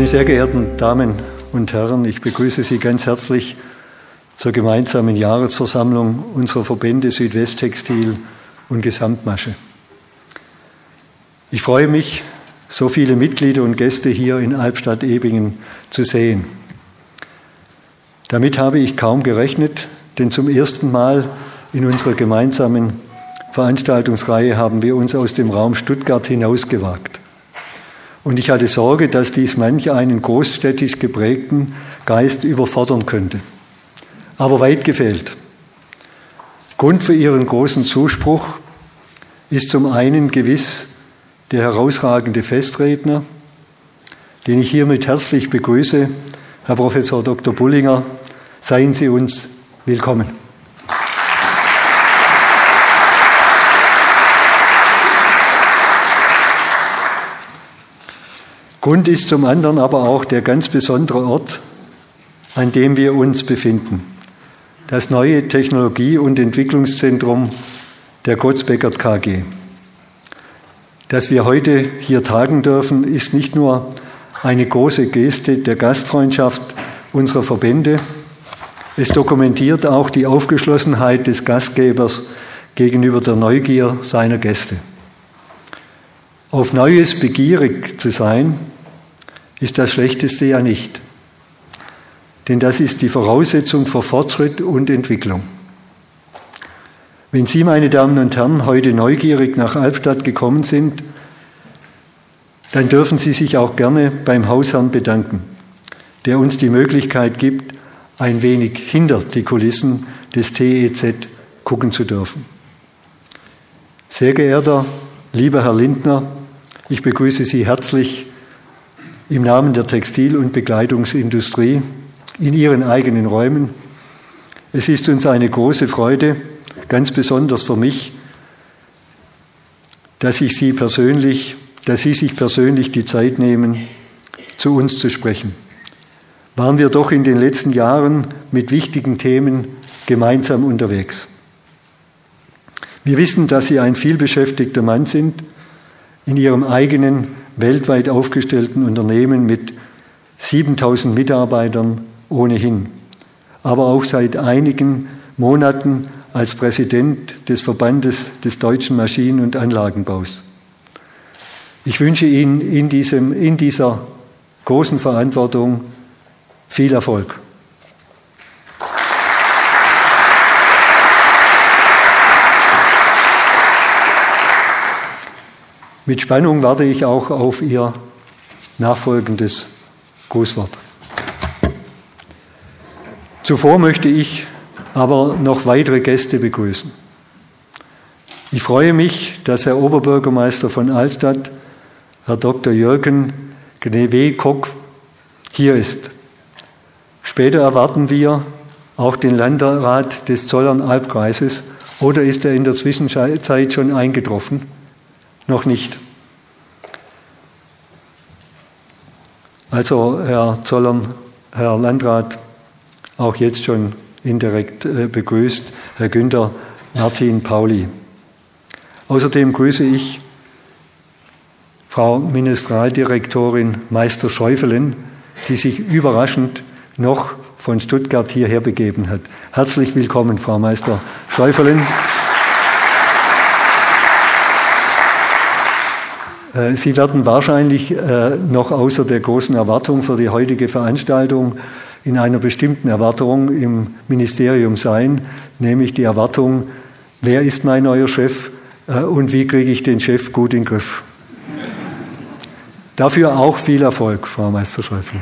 sehr geehrten Damen und Herren, ich begrüße Sie ganz herzlich zur gemeinsamen Jahresversammlung unserer Verbände Südwesttextil und Gesamtmasche. Ich freue mich, so viele Mitglieder und Gäste hier in Albstadt-Ebingen zu sehen. Damit habe ich kaum gerechnet, denn zum ersten Mal in unserer gemeinsamen Veranstaltungsreihe haben wir uns aus dem Raum Stuttgart hinausgewagt. Und ich hatte Sorge, dass dies manch einen großstädtisch geprägten Geist überfordern könnte. Aber weit gefehlt. Grund für Ihren großen Zuspruch ist zum einen gewiss der herausragende Festredner, den ich hiermit herzlich begrüße, Herr Professor Dr. Bullinger. Seien Sie uns willkommen. Grund ist zum anderen aber auch der ganz besondere Ort, an dem wir uns befinden. Das neue Technologie- und Entwicklungszentrum der Gotz-Beckert KG. Dass wir heute hier tagen dürfen, ist nicht nur eine große Geste der Gastfreundschaft unserer Verbände, es dokumentiert auch die Aufgeschlossenheit des Gastgebers gegenüber der Neugier seiner Gäste. Auf Neues begierig zu sein, ist das Schlechteste ja nicht. Denn das ist die Voraussetzung für Fortschritt und Entwicklung. Wenn Sie, meine Damen und Herren, heute neugierig nach Albstadt gekommen sind, dann dürfen Sie sich auch gerne beim Hausherrn bedanken, der uns die Möglichkeit gibt, ein wenig hinter die Kulissen des TEZ gucken zu dürfen. Sehr geehrter, lieber Herr Lindner, ich begrüße Sie herzlich im Namen der Textil- und Bekleidungsindustrie in Ihren eigenen Räumen. Es ist uns eine große Freude, ganz besonders für mich, dass Sie sich persönlich die Zeit nehmen, zu uns zu sprechen. Waren wir doch in den letzten Jahren mit wichtigen Themen gemeinsam unterwegs. Wir wissen, dass Sie ein vielbeschäftigter Mann sind, in Ihrem eigenen, weltweit aufgestellten Unternehmen mit 7.000 Mitarbeitern ohnehin, aber auch seit einigen Monaten als Präsident des Verbandes des deutschen Maschinen- und Anlagenbaus. Ich wünsche Ihnen in dieser großen Verantwortung viel Erfolg. Mit Spannung warte ich auch auf Ihr nachfolgendes Grußwort. Zuvor möchte ich aber noch weitere Gäste begrüßen. Ich freue mich, dass Herr Oberbürgermeister von Albstadt, Herr Dr. Jürgen Gnewekok, hier ist. Später erwarten wir auch den Landrat des Zollern-Albkreises, oder ist er in der Zwischenzeit schon eingetroffen? Noch nicht. Also Herr Zollern, Herr Landrat, auch jetzt schon indirekt begrüßt, Herr Günther Martin Pauli. Außerdem grüße ich Frau Ministerialdirektorin Meister Schäufelen, die sich überraschend noch von Stuttgart hierher begeben hat. Herzlich willkommen, Frau Meister Schäufelen. Sie werden wahrscheinlich noch außer der großen Erwartung für die heutige Veranstaltung in einer bestimmten Erwartung im Ministerium sein, nämlich die Erwartung, wer ist mein neuer Chef und wie kriege ich den Chef gut in den Griff. Dafür auch viel Erfolg, Frau Meister-Schäufelen.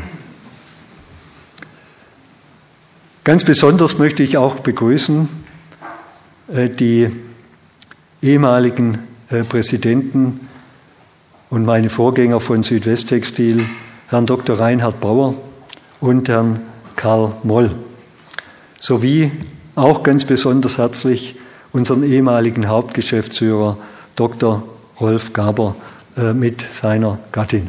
Ganz besonders möchte ich auch begrüßen die ehemaligen Präsidenten und meine Vorgänger von Südwesttextil, Herrn Dr. Reinhard Brauer und Herrn Karl Moll, sowie auch ganz besonders herzlich unseren ehemaligen Hauptgeschäftsführer Dr. Rolf Gaber mit seiner Gattin.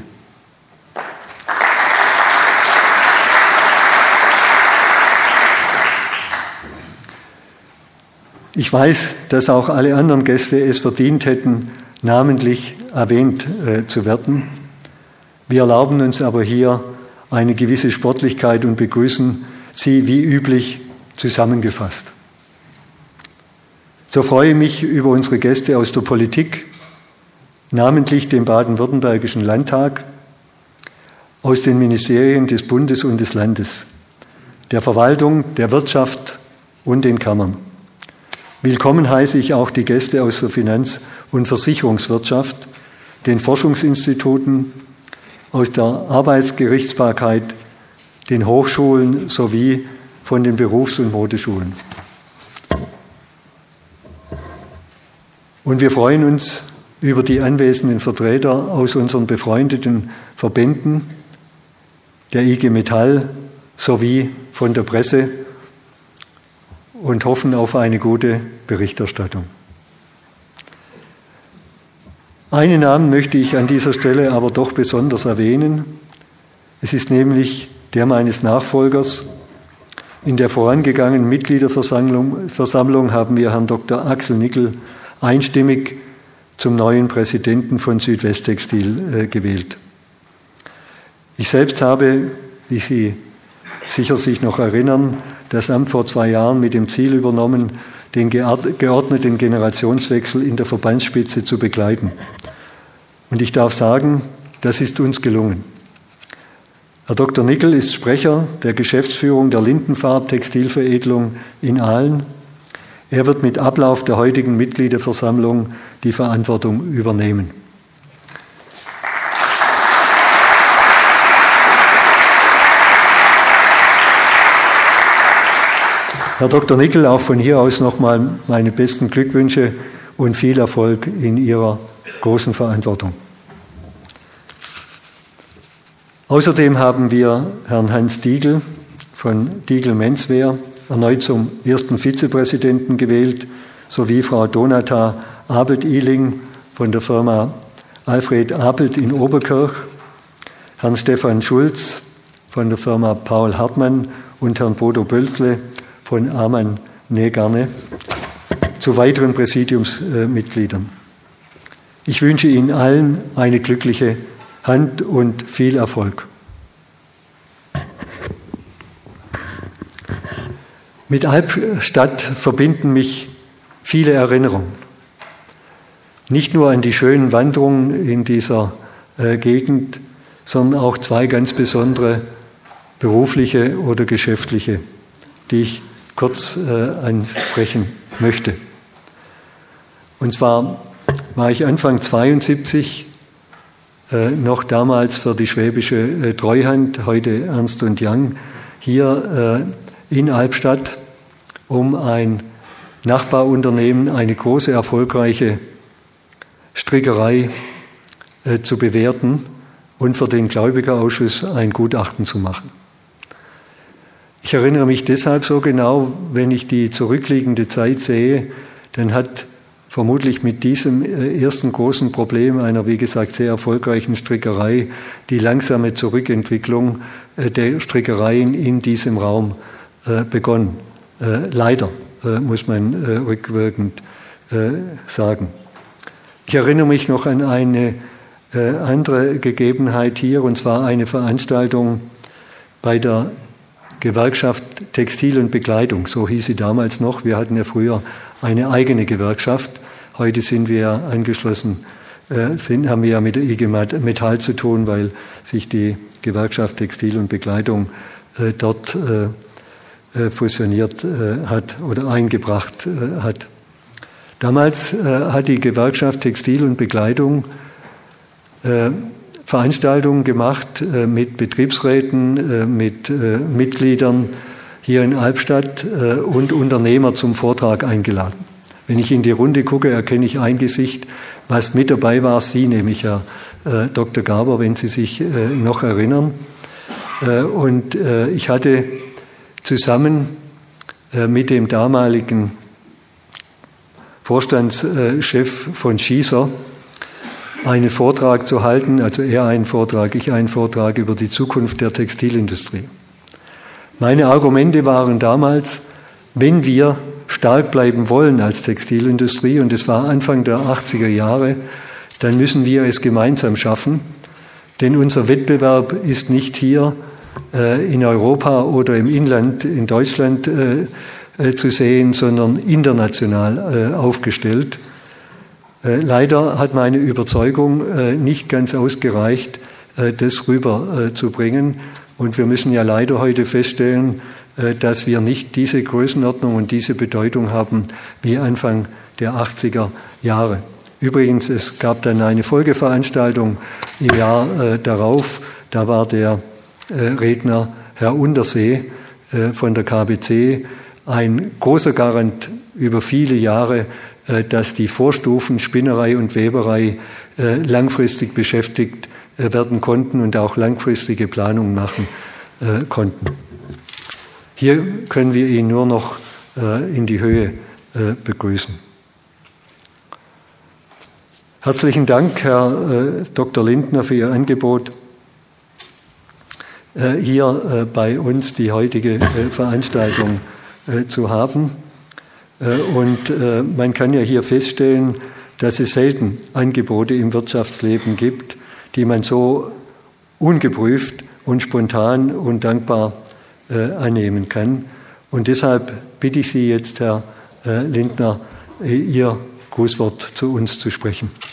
Ich weiß, dass auch alle anderen Gäste es verdient hätten, namentlich erwähnt zu werden. Wir erlauben uns aber hier eine gewisse Sportlichkeit und begrüßen Sie wie üblich zusammengefasst. So freue ich mich über unsere Gäste aus der Politik, namentlich dem Baden-Württembergischen Landtag, aus den Ministerien des Bundes und des Landes, der Verwaltung, der Wirtschaft und den Kammern. Willkommen heiße ich auch die Gäste aus der Finanz- und Versicherungswirtschaft, den Forschungsinstituten, aus der Arbeitsgerichtsbarkeit, den Hochschulen sowie von den Berufs- und Modeschulen. Und wir freuen uns über die anwesenden Vertreter aus unseren befreundeten Verbänden, der IG Metall sowie von der Presse und hoffen auf eine gute Berichterstattung. Einen Namen möchte ich an dieser Stelle aber doch besonders erwähnen. Es ist nämlich der meines Nachfolgers. In der vorangegangenen Mitgliederversammlung haben wir Herrn Dr. Axel Nickel einstimmig zum neuen Präsidenten von Südwesttextil gewählt. Ich selbst habe, wie Sie sicher sich noch erinnern, das Amt vor 2 Jahren mit dem Ziel übernommen, den geordneten Generationswechsel in der Verbandsspitze zu begleiten. Und ich darf sagen, das ist uns gelungen. Herr Dr. Nickel ist Sprecher der Geschäftsführung der Lindenfarb Textilveredelung in Aalen. Er wird mit Ablauf der heutigen Mitgliederversammlung die Verantwortung übernehmen. Herr Dr. Nickel, auch von hier aus nochmal meine besten Glückwünsche und viel Erfolg in Ihrer großen Verantwortung. Außerdem haben wir Herrn Hans Diegel von Diegel Menswear erneut zum ersten Vizepräsidenten gewählt, sowie Frau Donata Abelt-Ihling von der Firma Alfred Abelt in Oberkirch, Herrn Stefan Schulz von der Firma Paul Hartmann und Herrn Bodo Bölzle von Amann Nähgarne zu weiteren Präsidiumsmitgliedern. Ich wünsche Ihnen allen eine glückliche Hand und viel Erfolg. Mit Albstadt verbinden mich viele Erinnerungen. Nicht nur an die schönen Wanderungen in dieser Gegend, sondern auch 2 ganz besondere berufliche oder geschäftliche, die ich kurz ansprechen möchte. Und zwar war ich Anfang 1972 noch damals für die Schwäbische Treuhand, heute Ernst & Young, hier in Albstadt, um ein Nachbarunternehmen, eine große, erfolgreiche Strickerei zu bewerten und für den Gläubigerausschuss ein Gutachten zu machen. Ich erinnere mich deshalb so genau, wenn ich die zurückliegende Zeit sehe, dann hat vermutlich mit diesem ersten großen Problem einer, wie gesagt, sehr erfolgreichen Strickerei die langsame Zurückentwicklung der Strickereien in diesem Raum begonnen. Leider, muss man rückwirkend sagen. Ich erinnere mich noch an eine andere Gegebenheit hier, und zwar eine Veranstaltung bei der Gewerkschaft Textil und Bekleidung, so hieß sie damals noch. Wir hatten ja früher eine eigene Gewerkschaft. Heute sind wir angeschlossen, haben wir ja mit der IG Metall zu tun, weil sich die Gewerkschaft Textil und Bekleidung dort fusioniert hat oder eingebracht hat. Damals hat die Gewerkschaft Textil und Bekleidung Veranstaltungen gemacht mit Betriebsräten, mit Mitgliedern hier in Albstadt und Unternehmer zum Vortrag eingeladen. Wenn ich in die Runde gucke, erkenne ich ein Gesicht, was mit dabei war, Sie, nämlich Herr Dr. Garber, wenn Sie sich noch erinnern. Und ich hatte zusammen mit dem damaligen Vorstandschef von Schießer einen Vortrag zu halten, also er einen Vortrag, ich einen Vortrag über die Zukunft der Textilindustrie. Meine Argumente waren damals, wenn wir stark bleiben wollen als Textilindustrie, und es war Anfang der 80er Jahre, dann müssen wir es gemeinsam schaffen, denn unser Wettbewerb ist nicht hier in Europa oder im Inland in Deutschland zu sehen, sondern international aufgestellt. Leider hat meine Überzeugung nicht ganz ausgereicht, das rüberzubringen. Und wir müssen ja leider heute feststellen, dass wir nicht diese Größenordnung und diese Bedeutung haben wie Anfang der 80er Jahre. Übrigens, es gab dann eine Folgeveranstaltung im Jahr darauf. Da war der Redner Herr Untersee von der KBC ein großer Garant über viele Jahre, dass die Vorstufen Spinnerei und Weberei langfristig beschäftigt werden konnten und auch langfristige Planungen machen konnten. Hier können wir ihn nur noch in die Höhe begrüßen. Herzlichen Dank, Herr Dr. Lindner, für Ihr Angebot, hier bei uns die heutige Veranstaltung zu haben. Und man kann ja hier feststellen, dass es selten Angebote im Wirtschaftsleben gibt, die man so ungeprüft und spontan und dankbar annehmen kann. Und deshalb bitte ich Sie jetzt, Herr Lindner, Ihr Grußwort zu uns zu sprechen.